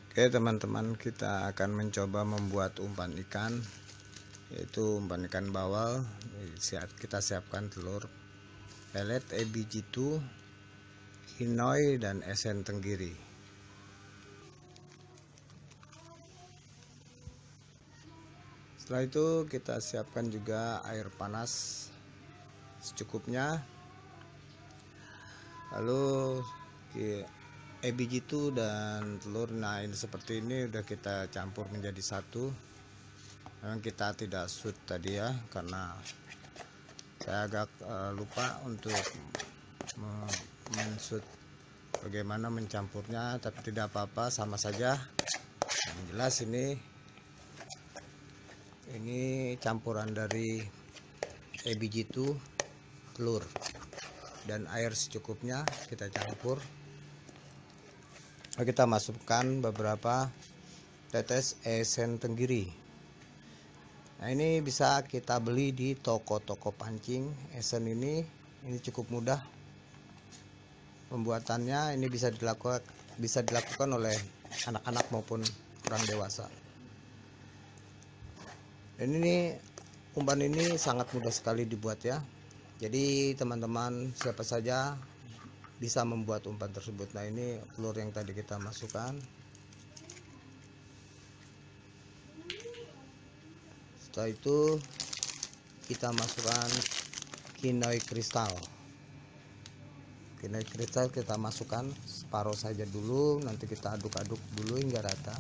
Oke teman-teman, kita akan mencoba membuat umpan ikan, yaitu umpan ikan bawal. Kita siapkan telur, pelet EBG2, Hinoy, dan esen tenggiri. Setelah itu kita siapkan juga air panas secukupnya. Lalu EBG2 dan telur, nah ini seperti ini udah kita campur menjadi satu. Memang kita tidak shoot tadi ya, karena saya agak lupa untuk men-shoot bagaimana mencampurnya, tapi tidak apa-apa, sama saja. Yang jelas ini campuran dari EBG2, telur, dan air secukupnya kita campur. Kita masukkan beberapa tetes esen tenggiri. Nah, ini bisa kita beli di toko-toko pancing. Esen ini cukup mudah pembuatannya. Ini bisa dilakukan oleh anak-anak maupun orang dewasa. Dan ini umpan ini sangat mudah sekali dibuat ya. Jadi teman-teman siapa saja bisa membuat umpan tersebut. Nah, ini telur yang tadi kita masukkan. Setelah itu kita masukkan Hinoy kristal. Hinoy kristal kita masukkan separuh saja dulu, nanti kita aduk-aduk dulu hingga rata.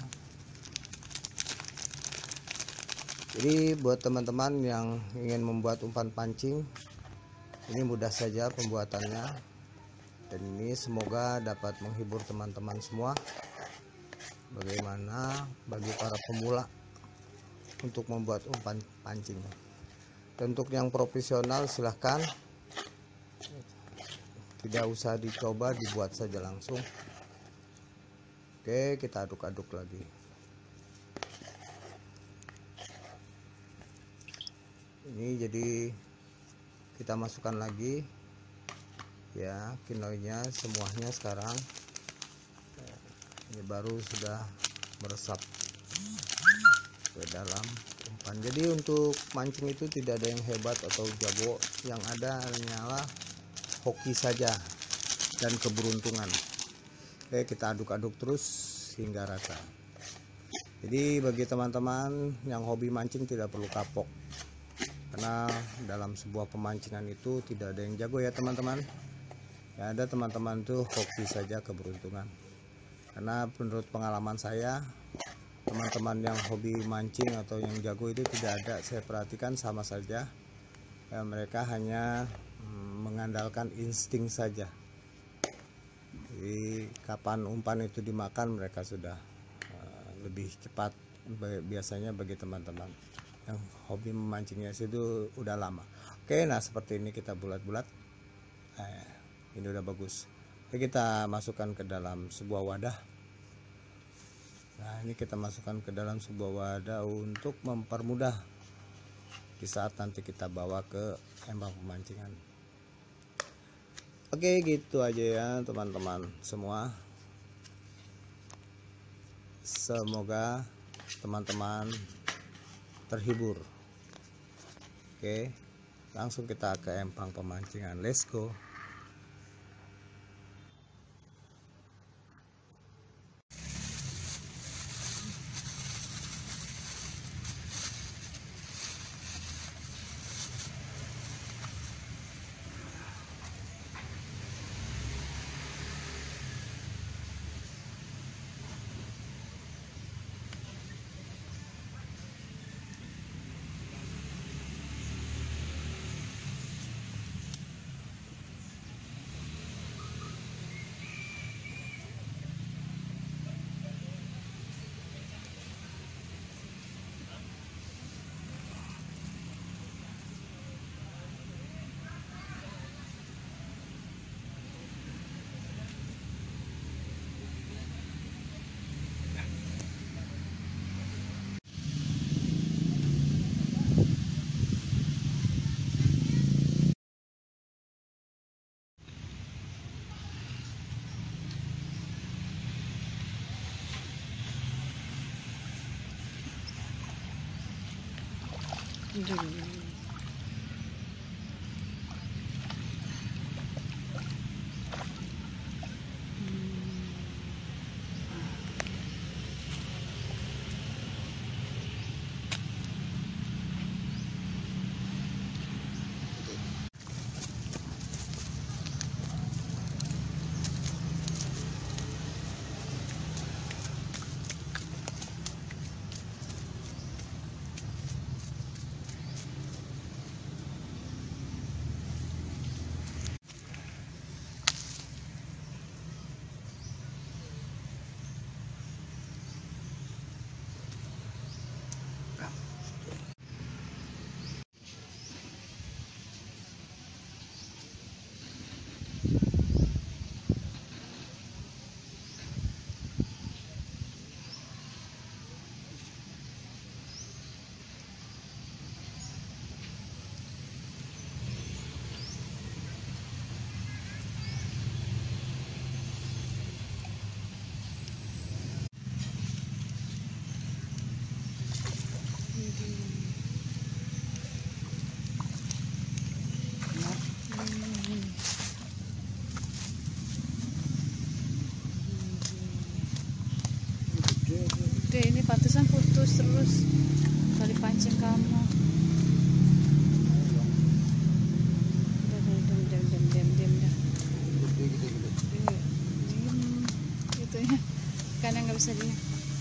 Jadi buat teman-teman yang ingin membuat umpan pancing, ini mudah saja pembuatannya. Dan ini semoga dapat menghibur teman-teman semua, bagaimana bagi para pemula untuk membuat umpan pancing. Dan untuk yang profesional silahkan, tidak usah dicoba, dibuat saja langsung. Oke, kita aduk-aduk lagi. Ini jadi kita masukkan lagi ya, kinoynya semuanya sekarang. Ini baru sudah meresap ke dalam umpan. Jadi untuk mancing itu tidak ada yang hebat atau jago, yang ada hanyalah hoki saja dan keberuntungan. Oke, kita aduk-aduk terus hingga rata. Jadi bagi teman-teman yang hobi mancing tidak perlu kapok, karena dalam sebuah pemancingan itu tidak ada yang jago ya teman-teman. Ya, ada teman-teman tuh hoki saja, keberuntungan. Karena menurut pengalaman saya, teman-teman yang hobi mancing atau yang jago itu tidak ada. Saya perhatikan sama saja ya, mereka hanya mengandalkan insting saja. Jadi kapan umpan itu dimakan, mereka sudah lebih cepat biasanya bagi teman-teman yang hobi memancingnya itu udah lama. Oke, nah seperti ini kita bulat-bulat. Ini udah bagus. Oke, kita masukkan ke dalam sebuah wadah. Nah, ini kita masukkan ke dalam sebuah wadah untuk mempermudah di saat nanti kita bawa ke embang pemancingan. Oke, gitu aja ya teman-teman semua. Semoga teman-teman terhibur. Oke, langsung kita ke empang pemancingan. Let's go. Udah ini pantesan putus terus kali pancing kamu. Diam dah. Gitu ya. Karena nggak bisa dia.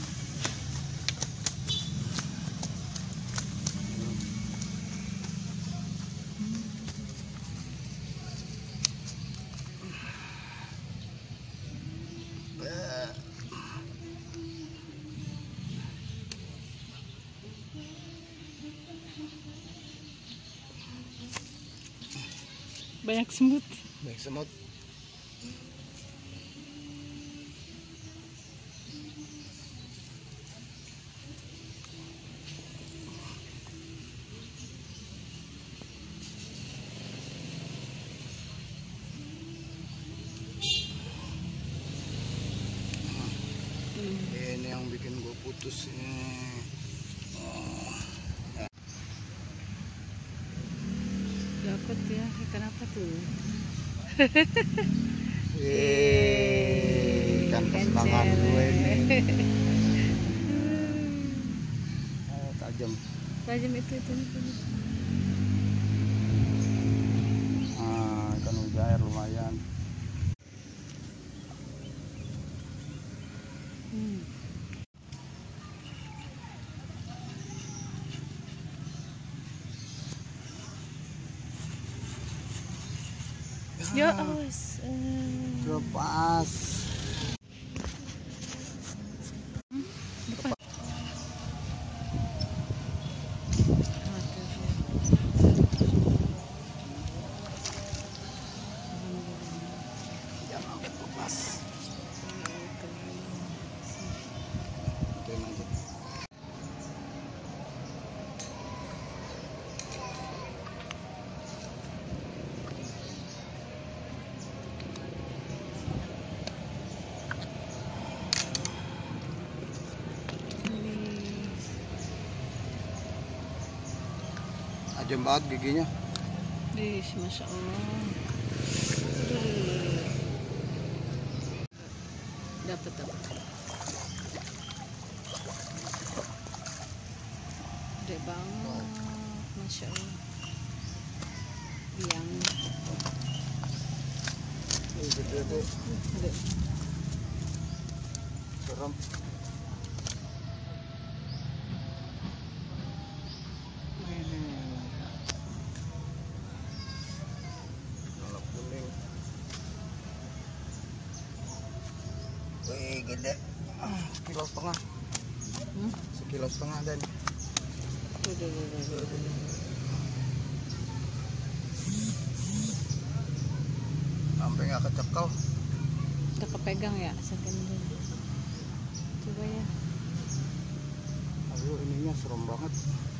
Banyak semut. Banyak semut. Ini yang bikin gue putus ini. Dapat ya, kenapa tuh? Ikan kesenangan gue ini. Tajam. Tajam itu. Ikan mujair lumayan. Ya awas. Lepas. Tajam banget giginya. Masya Allah. Dapat. Gede banget, Masya Allah. Yang Gede tuh. Serem. Wih, gede. 1,5 kilo. 1,5 kilo dan sampai nggak kecekal. udah kepegang ya second dulu. Coba ya. Aduh, ininya serem banget.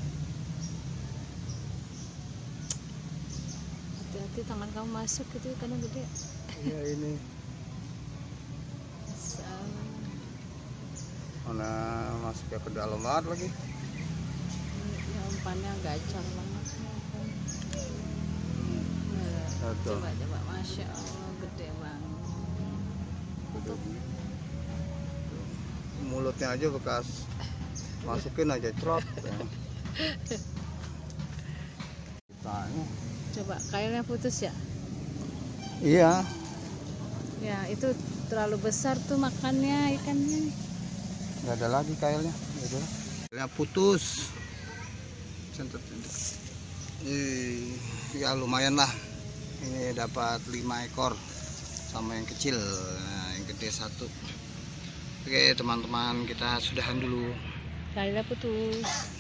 Hati-hati tangan kamu masuk gitu karena gede. Iya ini. Mana masuknya ke dalam banget lagi. Yang umpannya gacor banget. Tuh. Coba, masya Allah, gede banget. Mulutnya aja bekas masukin aja trot ya. Coba kailnya putus ya? Iya, Ya itu terlalu besar tuh makannya ikannya. nggak ada lagi kailnya. Kailnya putus. Ya lumayan lah. Ini dapat 5 ekor sama yang kecil. Nah, yang gede 1. Oke teman-teman, kita sudahan dulu. Kailnya putus.